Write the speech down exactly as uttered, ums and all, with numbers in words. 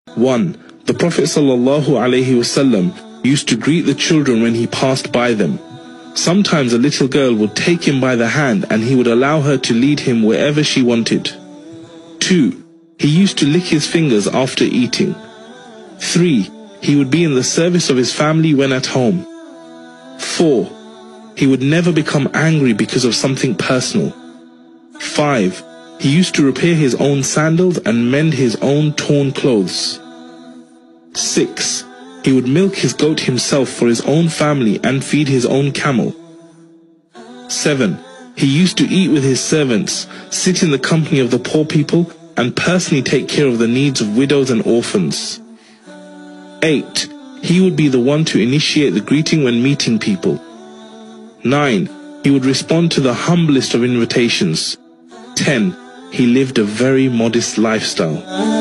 one. The Prophet sallallahu alaihi wasallam used to greet the children when he passed by them. Sometimes a little girl would take him by the hand and he would allow her to lead him wherever she wanted. two. He used to lick his fingers after eating. three. He would be in the service of his family when at home. four. He would never become angry because of something personal. five. He used to repair his own sandals and mend his own torn clothes. six. He would milk his goat himself for his own family and feed his own camel. seven. He used to eat with his servants, sit in the company of the poor people, and personally take care of the needs of widows and orphans. eight. He would be the one to initiate the greeting when meeting people. nine. He would respond to the humblest of invitations. ten. He lived a very modest lifestyle.